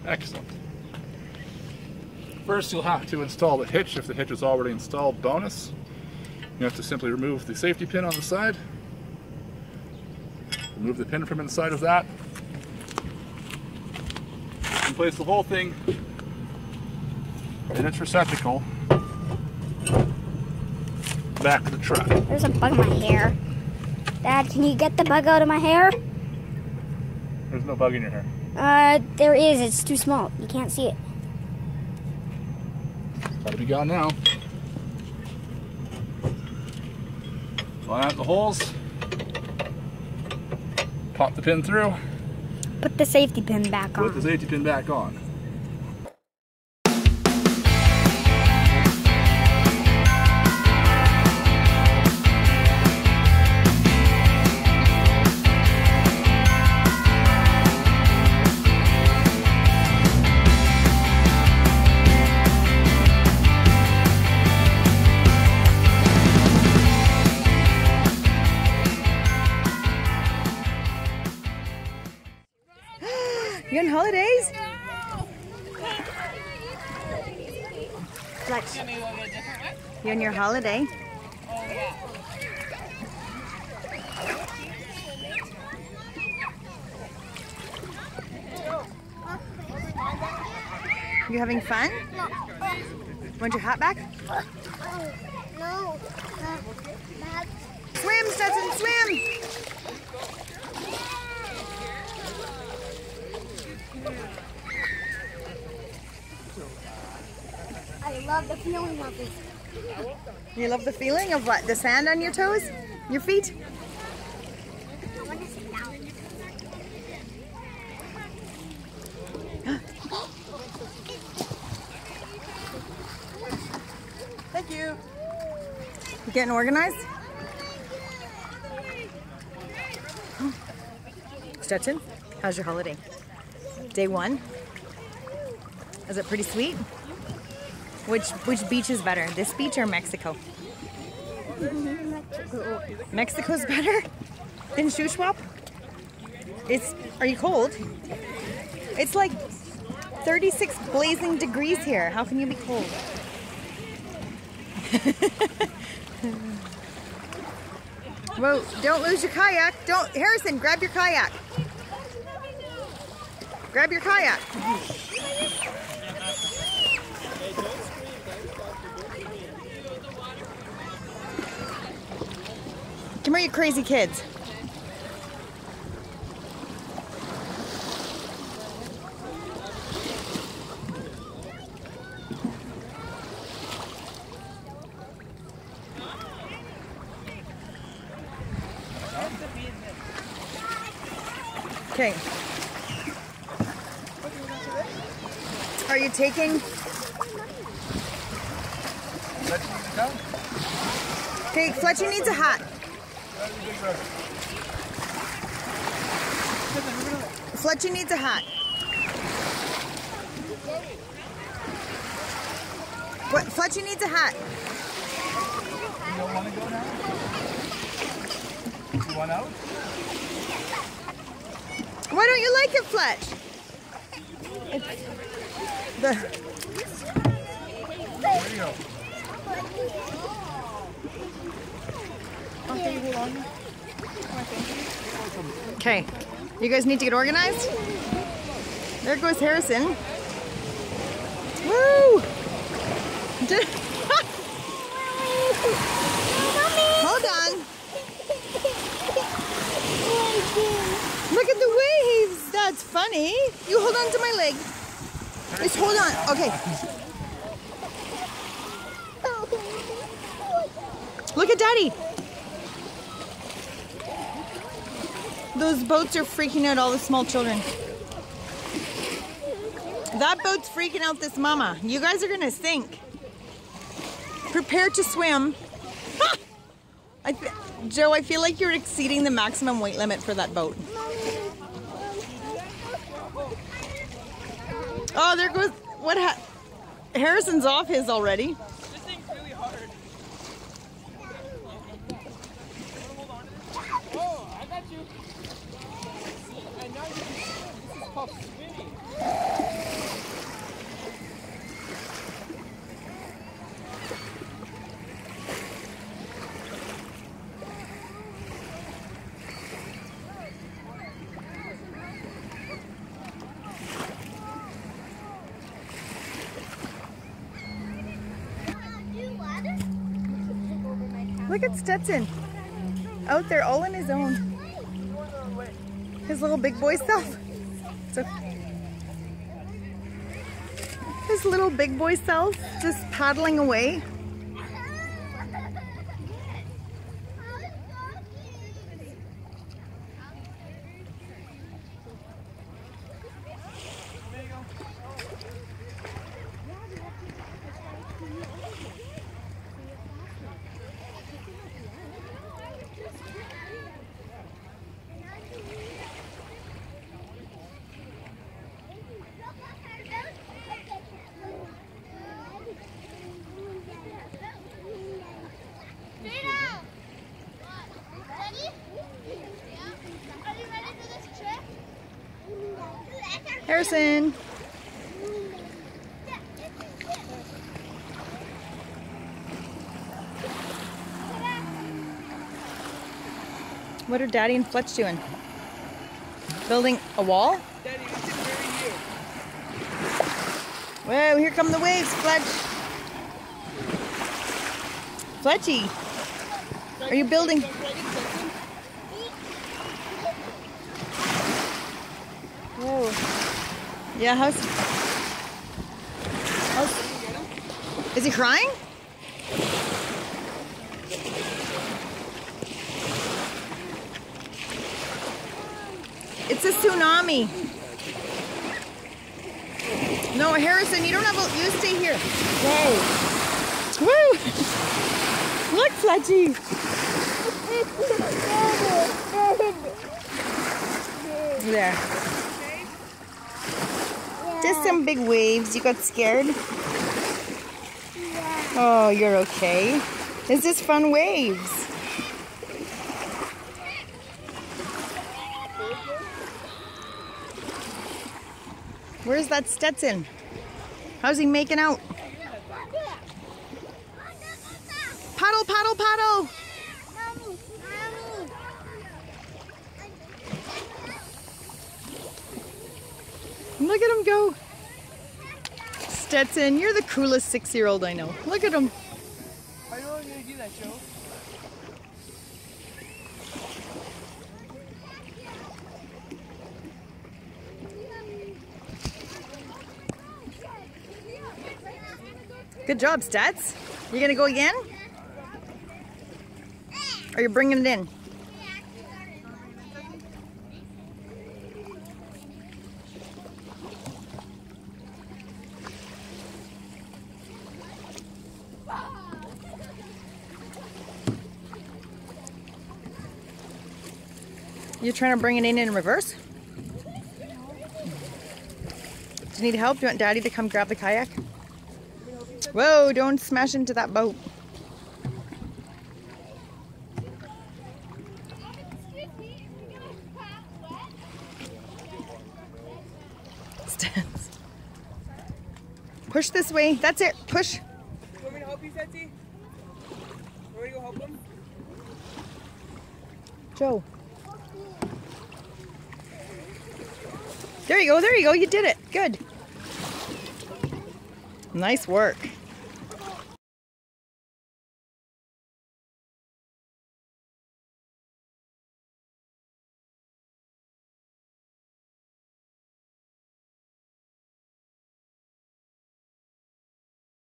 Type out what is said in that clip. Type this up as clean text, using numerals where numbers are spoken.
Excellent. First, you'll have to install the hitch. If the hitch is already installed, bonus. You have to simply remove the safety pin on the side. Remove the pin from inside of that. And place the whole thing in its receptacle back to the truck. There's a bug in my hair. Dad, can you get the bug out of my hair? There's no bug in your hair. There is. It's too small. You can't see it. It's got to be gone now. Line out the holes. Pop the pin through. Put the safety pin back on. Put the safety pin back on. You on holidays? Fletch. You on your holiday? You having fun? Want your hat back? No. Swim, Stetson, swim! I love the feeling of it. You love the feeling of what? The sand on your toes? Your feet? I want to sit down. Thank you. You getting organized? Stetson, how's your holiday? Day one? Is it pretty sweet? Which beach is better, this beach or Mexico? Mexico. Mexico's better than Shuswap? Are you cold? It's like 36 blazing degrees here. How can you be cold? Whoa, don't lose your kayak. Harrison, grab your kayak. Grab your kayak. Come here, you crazy kids. Okay. Are you taking? Okay, Fletcher needs a hat. Fletcher needs a hat. What? Fletcher needs a hat. You don't want to go now? You want out? Why don't you like it, Fletch? There you go. Okay, you guys need to get organized. There goes Harrison. Woo! Hold on. Look at the waves. That's funny. You hold on to my leg. Just hold on. Okay. Look at Daddy. Those boats are freaking out all the small children. That boat's freaking out this mama. You guys are gonna sink. Prepare to swim. Joe, I feel like you're exceeding the maximum weight limit for that boat. Oh, there goes, Harrison's off his already. This thing's really hard. Oh, I got you. And now you can swim. This is called swimming. Look at Stetson. Out there all on his own. His little big boy self. So, his little big boy self just paddling away. Harrison. What are Daddy and Fletch doing? Building a wall? Daddy, this is very new. Whoa, here come the waves, Fletch. Fletchy, are you building? Whoa. Yeah, how's is he crying? It's a tsunami. No, Harrison, you don't have a, you stay here. Whoa. Woo! Look, Fletchy. There. Just some big waves. You got scared? Oh, you're okay. It's just fun waves. Where's that Stetson? How's he making out? Paddle, paddle, paddle! Look at him go. Stetson, you're the coolest 6-year-old I know. Look at him. I know I'm gonna do that, Joe. Good job, Stats. You gonna go again? Or you bringing it in? You're trying to bring it in reverse? Do you need help? Do you want Daddy to come grab the kayak? Whoa, don't smash into that boat. Stands. Push this way. That's it. Push. You want me to help you, Setsy? You want me to go help him? Joe. There you go. There you go. You did it. Good. Nice work.